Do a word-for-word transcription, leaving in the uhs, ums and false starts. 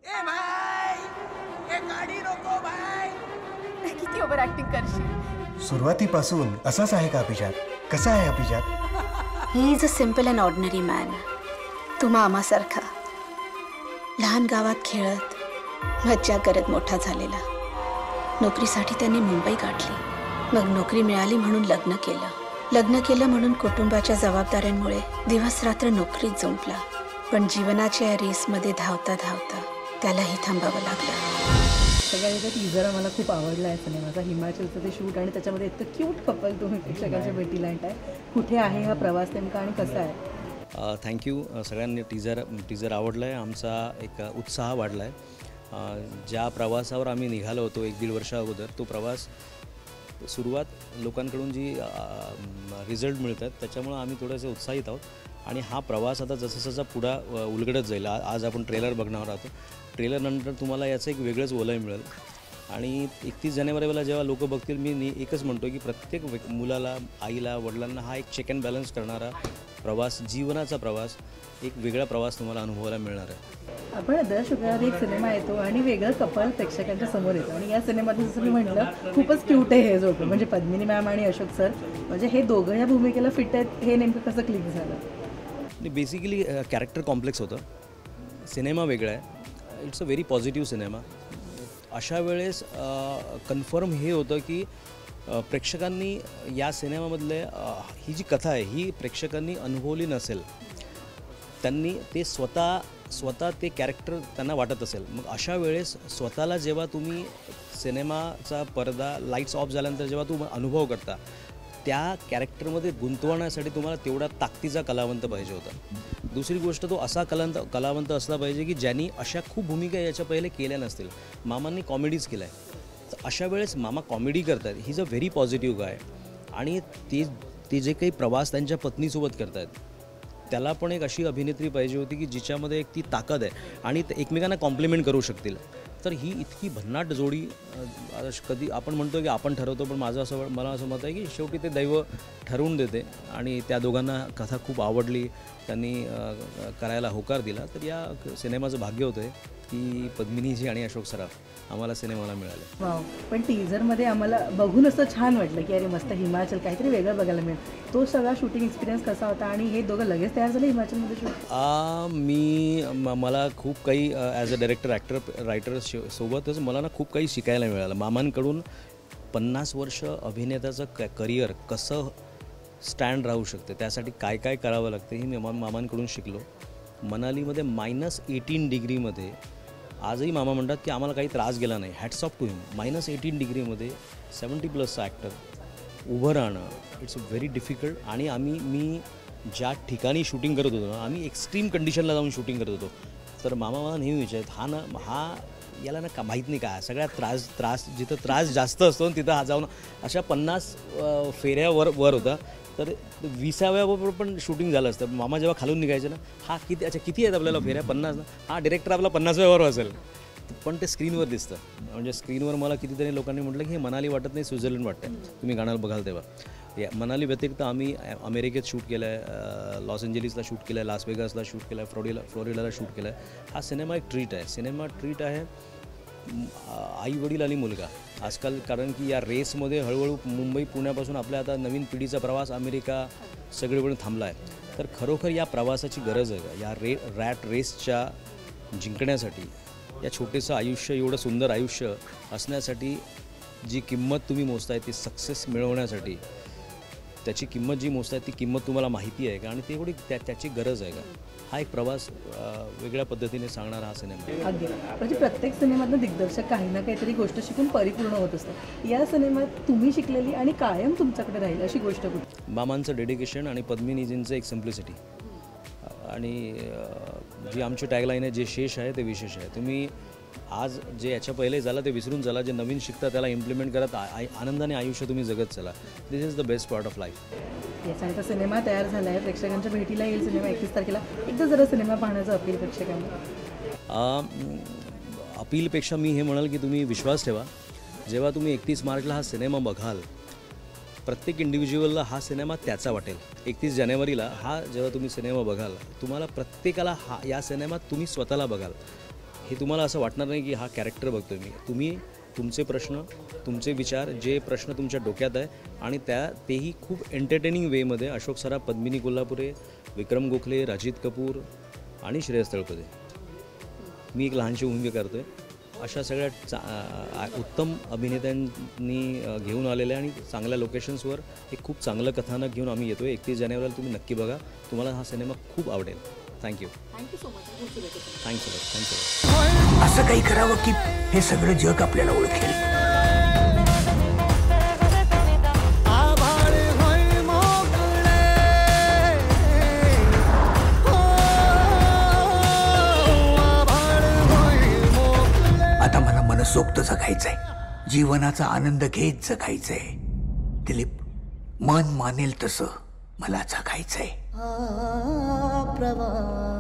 ए भाई, ये गाडी नको भाई. किती ओव्हर ऍक्टिंग करशील. सुरुवातीपासून असाच आहे का अभिजात? कसा आहे अभिजात? He is a simple and ordinary man. तू मामासारखा लहान गावात खेळत मज्जा करत मोठा झालेला. नोकरीसाठी त्यांनी मुंबई गाठली. मग नोकरी मिळाली म्हणून लग्न केलं. लग्न केलं म्हणून कुटुंबाच्या जबाबदाऱ्यांमुळे दिवस रात्र नोकरीत जुंपला. पण जीवनाच्या या रेसमध्ये धावता धावता त्यालाही थांबावं लागलं. सगळ्याचा टीजर मला खूप आवडला आहे सिनेमाचा. हिमाचलचं ते शूट आणि त्याच्यामध्ये इतकं क्यूट कपल तुम्ही प्रेक्षकांच्या भेटीला आणताय. कुठे आहे हा प्रवास नेमका आणि कसा आहे? थँक्यू. सगळ्यांनी टीजर टीजर आवडला आहे. आमचा एक उत्साह वाढला आहे. ज्या प्रवासावर आम्ही निघालो होतो एक दीड वर्षा अगोदर, तो प्रवास सुरुवात लोकांकडून जी रिझल्ट मिळतात त्याच्यामुळं आम्ही थोडेसे उत्साहित आहोत. आणि हा प्रवास आता जसं जसा पुढा उलगडत जाईल. आज आपण ट्रेलर बघणार आहोत. ट्रेलरनंतर तुम्हाला याचं एक वेगळंच वलय मिळेल. आणि एकतीस जानेवारीला जेव्हा लोक बघतील, मी एकच म्हणतो की प्रत्येक मुलाला, आईला, वडिलांना हा एक चेक अँड बॅलन्स करणारा प्रवास, जीवनाचा प्रवास, एक वेगळा प्रवास तुम्हाला अनुभवायला मिळणार आहे. आपण दर शुक्रवारी एक सिनेमा येतो आणि वेगळं कपल प्रेक्षकांच्या समोर येतो. आणि या सिनेमात जसं मी म्हटलं खूपच क्यूट आहे हे जोडपं, म्हणजे पद्मिनी मॅम आणि अशोक सर. म्हणजे हे दोघं या भूमिकेला फिट आहेत. हे नेमकं कसं क्लिक झालं? बेसिकली कॅरेक्टर कॉम्प्लेक्स होतं. सिनेमा वेगळा आहे. It's a very positive cinema. अशा वेळेस कन्फर्म हे होतं की प्रेक्षकांनी या सिनेमामधले ही जी कथा आहे ही प्रेक्षकांनी अनुभवली नसेल. त्यांनी ते स्वतः स्वतः ते कॅरेक्टर त्यांना वाटत असेल. मग अशा वेळेस स्वतःला जेव्हा तुम्ही सिनेमाचा पडदा लाईट्स ऑफ झाल्यानंतर जेव्हा तुम्ही अनुभव करता, त्या कॅरेक्टरमध्ये गुंतवण्यासाठी तुम्हाला तेवढा ताकदीचा कलावंत पाहिजे होता. दुसरी गोष्ट, तो असा कलावंत कलावंत असला पाहिजे की ज्यांनी अशा खूप भूमिका याच्या पहिले केल्या नसतील. मामांनी कॉमेडीज केल्या आहे, तर अशा वेळेस मामा कॉमेडी करत आहेत. He is a very positive guy. आणि ते ते जे काही प्रवास त्यांच्या पत्नीसोबत करत आहेत, त्याला पण एक अशी अभिनेत्री पाहिजे होती की जिच्यामध्ये एक ती ताकद आहे आणि एकमेकांना कॉम्प्लिमेंट करू शकतील. तर ही इतकी भन्नाट जोडी कधी आपण म्हणतो की आपण ठरवतो, पण माझं असं मला असं मत आहे की शेवटी ते दैव ठरवून देते. आणि त्या दोघांना कथा खूप आवडली, त्यांनी करायला होकार दिला. तर या सिनेमाचं भाग्य होतं आहे की पद्मिनीजी आणि अशोक सराफ आम्हाला सिनेमाला मिळाले. वाव. पण टीझरमध्ये आम्हाला बघून असं छान वाटलं की अरे मस्त हिमाचल, काहीतरी वेगळं बघायला मिळेल. तो सगळा शूटिंग एक्सपिरियन्स कसा होता आणि हे दोघं लगेच तयार झाले हिमाचलमध्ये शूट? मी मला खूप काही as a director, actor, writer सोबतच मला ना खूप काही शिकायला मिळालं. मामांकडून पन्नास वर्ष अभिनेत्याचं क करिअर कसं स्टँड राहू शकते, त्यासाठी काय काय करावं लागतं हे मी मा मामांकडून शिकलो. मनालीमध्ये मायनस एटीन डिग्रीमध्ये आजही मामा म्हणतात की आम्हाला काही त्रास गेला नाही. Hats off to him. Minus eighteen डिग्रीमध्ये सेवन्टी प्लसचा ॲक्टर उभं राहणं, इट्स व्हेरी डिफिकल्ट. आणि आम्ही मी ज्या ठिकाणी शूटिंग करत होतो ना, आम्ही एक्स्ट्रीम कंडिशनला जाऊन शूटिंग करत होतो. तर मामा मला नेहमी विचारत, हा ना हा याला ना का माहीत नाही का सगळ्यात त्रास त्रास जिथं त्रास जास्त असतो तिथं हा जाऊन अशा पन्नास फेऱ्यावर वर होता. तर विसाव्यावर पण शूटिंग झालं असतं. मामा जेव्हा खालून निघायचं ना, हा किती अच्छा किती आहेत आपल्याला फेऱ्या, पन्नास ना, हा डिरेक्टर आपला पन्नासव्यावर असेल. पण ते स्क्रीनवर दिसतं. म्हणजे स्क्रीनवर मला कितीतरी लोकांनी म्हटलं की हे मनाली वाटत नाही, स्वित्झर्लंड वाटतं. तुम्ही गाणं बघाल तेव्हा. या मनाली व्यतिरिक्त आम्ही अमेरिकेत शूट केलं आहे, लॉस एंजेलिसला शूट केलं आहे, लास वेगासला शूट केलं आहे, फ्लोरिडा फ्लोरिडाला शूट केलं आहे. हा सिनेमा एक ट्रीट आहे. सिनेमा ट्रीट आहे आई वडील आणि मुलगा आजकाल. कारण की या रेसमध्ये हळूहळू मुंबई पुण्यापासून आपल्या आता नवीन पिढीचा प्रवास अमेरिका सगळीकडे थांबला आहे. तर खरोखर या प्रवासाची गरज आहे का? या रे रॅट रेसच्या जिंकण्यासाठी, या छोटेसं आयुष्य, एवढं सुंदर आयुष्य असण्यासाठी जी किंमत तुम्ही मोजताय, ती सक्सेस मिळवण्यासाठी त्याची किंमत जी मोजताय ती किंमत तुम्हाला माहिती आहे का? आणि तेवढी त्या त्याची गरज आहे का? हा एक प्रवास वेगळ्या पद्धतीने सांगणारा हा सिनेमा. अगदी. म्हणजे प्रत्येक सिनेमातनं दिग्दर्शक काही ना काहीतरी गोष्ट शिकून परिपूर्ण होत असतं. या सिनेमात तुम्ही शिकलेली आणि कायम तुमच्याकडे राहील अशी गोष्ट कुठली? मामांचं डेडिकेशन आणि पद्मिनीजींचं एक सिम्प्लिसिटी. आणि जी आमची टॅगलाईन आहे, जे शेष आहे ते विशेष आहे. तुम्ही आज जे याच्या पहिले झालं ते विसरून चला, जे नवीन शिकता त्याला इम्प्लिमेंट करत आनंदाने आयुष्य तुम्ही जगत चला. This is the best part of life. याचा आणि सिनेमा तयार झाला आहे, प्रेक्षकांच्या भेटीला येईल सिनेमा एकतीस तारखेला. एकदा जरा सिनेमा पाहण्याचं अपील प्रेक्षकांना. अपीलपेक्षा मी हे म्हणाल की तुम्ही विश्वास ठेवा. जेव्हा तुम्ही एकतीस मार्चला हा सिनेमा बघाल, प्रत्येक इंडिव्हिज्युअलला हा सिनेमा त्याचा वाटेल. एकतीस जानेवारीला हा जेव्हा तुम्ही सिनेमा बघाल, तुम्हाला प्रत्येकाला हा या सिनेमात तुम्ही स्वतःला बघाल. हे तुम्हाला असं वाटणार नाही की हा कॅरेक्टर बघतोय मी. तुम्ही तुमचे प्रश्न, तुमचे विचार, जे प्रश्न तुमच्या डोक्यात आहे आणि त्या तेही खूप एंटरटेनिंग वेमध्ये अशोक सराफ, पद्मिनी कोल्हापुरे, विक्रम गोखले, राजित कपूर आणि श्रेयस तळपदे, मी एक लहानशी भूमिका करतो आहे, अशा सगळ्या चा उत्तम अभिनेत्यांनी घेऊन आलेल्या आणि चांगल्या लोकेशन्सवर एक खूप चांगलं कथानक घेऊन आम्ही येतो आहे. एकतीस जानेवारीला तुम्ही नक्की बघा, तुम्हाला हा सिनेमा खूप आवडेल. Thank you thank you so much. Thank you thank you. असं काही करावं की हे सगळं जग आपल्याला ओळखेल. आता मला मनसोक्त जगायचंय, जीवनाचा आनंद घेत जगायचंय. दिलीप, मन मानेल तसं मला जगायचंय. प्रवास